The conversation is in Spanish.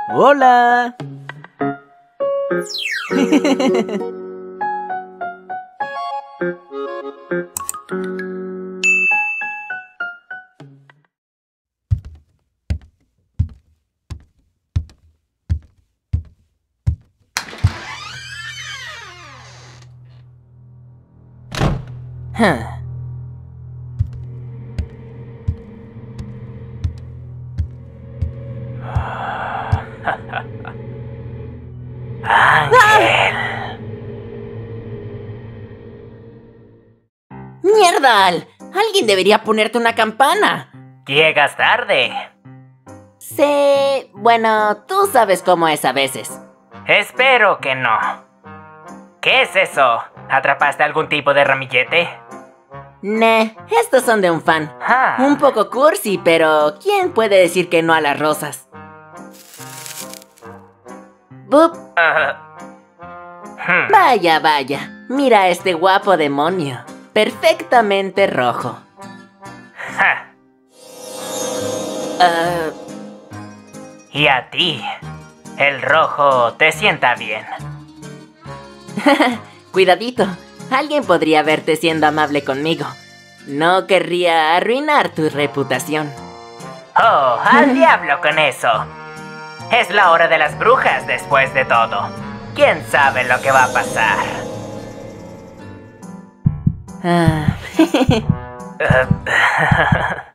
¡Hola! ¡Ángel! ¡Mierda! Alguien debería ponerte una campana. Llegas tarde. Sí, bueno, tú sabes cómo es a veces. Espero que no. ¿Qué es eso? ¿Atrapaste algún tipo de ramillete? Estos son de un fan. Ah. Un poco cursi, pero ¿quién puede decir que no a las rosas? ¡Bup! Vaya, vaya. Mira a este guapo demonio. Perfectamente rojo. Ja. Y a ti, el rojo te sienta bien. Cuidadito. Alguien podría verte siendo amable conmigo. No querría arruinar tu reputación. Oh, al diablo con eso. Es la hora de las brujas después de todo. ¿Quién sabe lo que va a pasar? Ah.